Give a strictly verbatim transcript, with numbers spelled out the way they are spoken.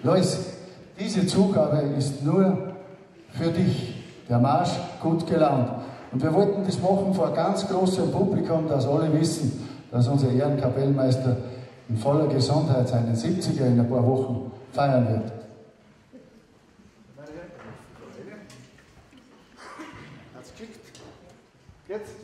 Lois, diese Zugabe ist nur für dich. Der Marsch gut gelaunt. Und wir wollten das machen vor ganz großem Publikum, dass alle wissen, dass unser Ehrenkapellmeister in voller Gesundheit seinen siebziger in ein paar Wochen feiern wird. Hat's gekickt? Jetzt?